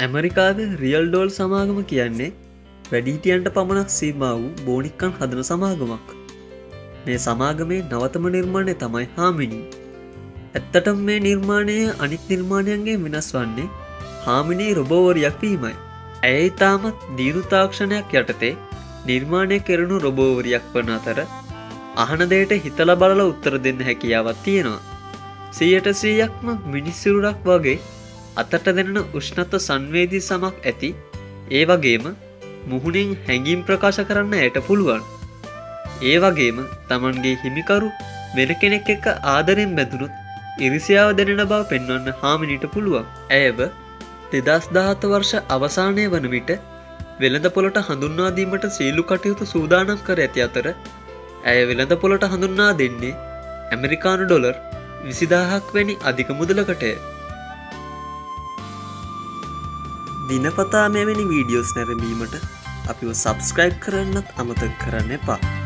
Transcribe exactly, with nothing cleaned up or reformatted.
ඇමරිකාවේ real doll සමාගම කියන්නේ වැඩිහිටියන්ට පමණක් සීමා වූ බෝනික්කන් හදන සමාගමක්. මේ සමාගමේ නවතම නිර්මාණය තමයි හාමිනී. ඇත්තටම මේ නිර්මාණය අනිත් නිර්මාණයන්ගේ වෙනස් වන්නේ හාමිනී රොබෝවරියක් වීමයි. ඇය ඉතාමත් දියුණු තාක්ෂණයක් යටතේ නිර්මාණය කෙරුණු රොබෝවරියක් වන අතර අහන දෙයට හිතලා බලලා උත්තර දෙන්න හැකියාවක් තියෙනවා. සියයට සීයක්ම මිනිස්සිරුරක් වගේ අතට දෙනන උෂ්ණත්ව සංවේදී සමක් ඇති. ඒ වගේම මුහුණින් හැඟීම් ප්‍රකාශ කරන්න ඇයට පුළුවන්. ඒ වගේම තමන්ගේ හිමිකරු වෙන කෙනෙක් එක්ක ආදරෙන් බැඳුනොත් ඉරිසියාව දැනෙන බව පෙන්වන්න හාමිනීට පුළුවන්. ඇයව දෙදස් දහහත වර්ෂ අවසානය වන විට වෙළඳ පොළට හඳුන්වා දීමට සීලු කටයුතු සූදානම් කර ඇති අතර ඇය වෙළඳ පොළට හඳුන්වා දෙන්නේ ඇමරිකානු ඩොලර් විසිදාහක් වැනි අධික මුදලකටය. දිනපතා මෙවැනි වීඩියෝස් නැරඹීමට අපිව සබ්ස්ක්‍රයිබ් කරන්නත් අමතක කරන්න එපා.